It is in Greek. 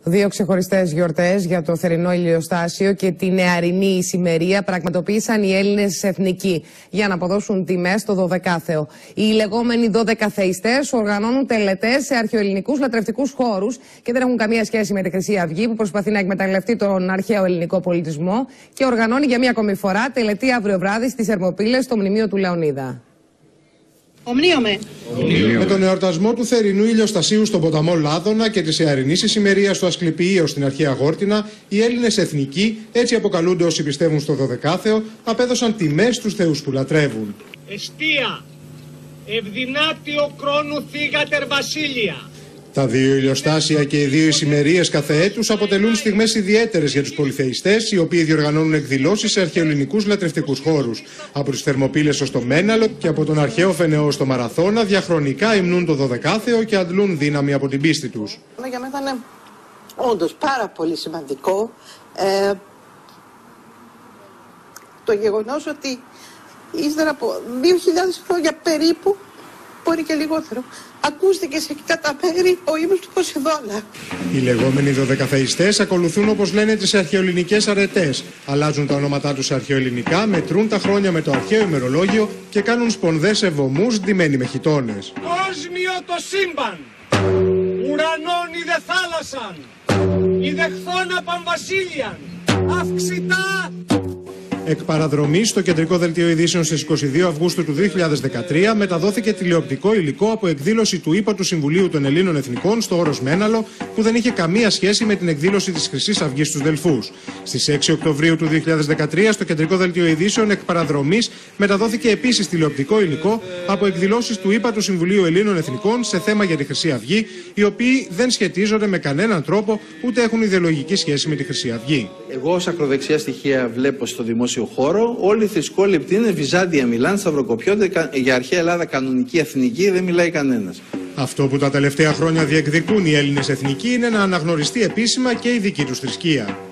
Δύο ξεχωριστές γιορτές για το θερινό ηλιοστάσιο και τη νεαρινή ησημερία πραγματοποίησαν οι Έλληνες εθνικοί για να αποδώσουν τιμές στο Δωδεκάθεο. Οι λεγόμενοι δωδεκαθεϊστές οργανώνουν τελετές σε αρχαιοελληνικούς λατρευτικούς χώρους και δεν έχουν καμία σχέση με τη Χρυσή Αυγή που προσπαθεί να εκμεταλλευτεί τον αρχαίο ελληνικό πολιτισμό και οργανώνει για μία ακόμη φορά τελετή αύριο βράδυ στις Ερμοπύλες στο μνημείο του Λεωνίδα. Ομνίωμε. Με τον εορτασμό του θερινού ηλιοστασίου στον ποταμό Λάδωνα και της ιαρινής ησημερίας του Ασκληπιείου στην αρχαία Γόρτινα, οι Έλληνες εθνικοί, έτσι αποκαλούνται όσοι πιστεύουν στο Δωδεκάθεο, απέδωσαν τιμές στους θεούς που λατρεύουν. Εστία, ευδυνάτιο κρόνου θύγατερ βασίλεια. Τα δύο ηλιοστάσια και οι δύο ησημερίες κάθε έτους αποτελούν στιγμές ιδιαίτερες για τους πολυθεϊστές, οι οποίοι διοργανώνουν εκδηλώσεις σε αρχαιοελληνικούς λατρευτικούς χώρους. Από τις Θερμοπύλες ως το Μέναλο και από τον αρχαίο Φενεό στο Μαραθώνα, διαχρονικά υμνούν το Δωδεκάθεο και αντλούν δύναμη από την πίστη τους. Για μένα ήταν όντως πάρα πολύ σημαντικό το γεγονός ότι ύστερα από 2.000 χρόνια περίπου, μπορεί και λιγότερο, ακούστηκε σε αυτά τα μέρη ο ύμνος του Ποσειδώνα. Οι λεγόμενοι δωδεκαθεϊστές ακολουθούν, όπως λένε, τις αρχαιοελληνικές αρετές. Αλλάζουν τα ονόματά τους σε αρχαιοελληνικά, μετρούν τα χρόνια με το αρχαίο ημερολόγιο και κάνουν σπονδές σε βωμούς ντυμένοι με χιτώνες. Κόσμιο το σύμπαν, ουρανών είδε θάλασσαν, είδε χθόνα πανβασίλιαν, αυξητά. Εκ παραδρομής, στο κεντρικό δελτίο ειδήσεων στις 22 Αυγούστου του 2013 μεταδόθηκε τηλεοπτικό υλικό από εκδήλωση του ΥΠΑ του Συμβουλίου των Ελλήνων Εθνικών στο όρος Μέναλο, που δεν είχε καμία σχέση με την εκδήλωση της Χρυσής Αυγής στους Δελφούς. Στις 6 Οκτωβρίου του 2013, στο κεντρικό δελτίο ειδήσεων εκ παραδρομής μεταδόθηκε επίσης τηλεοπτικό υλικό από εκδηλώσεις του ΥΠΑ του Συμβουλίου Ελλήνων Εθνικών σε θέμα για τη Χρυσή Αυγή, οι οποίοι δεν σχετίζονται με κανέναν τρόπο ούτε έχουν ιδεολογική σχέση με τη Χρυσή Αυγή. Εγώ ως ακροδεξιά στοιχεία βλέπω στο δημόσιο χώρο, όλοι οι θρησκόληπτοι είναι Βυζάντια, μιλάνε, σταυροκοπιώνται, για αρχαία Ελλάδα κανονική εθνική δεν μιλάει κανένας. Αυτό που τα τελευταία χρόνια διεκδικούν οι Έλληνες εθνικοί είναι να αναγνωριστεί επίσημα και η δική τους θρησκεία.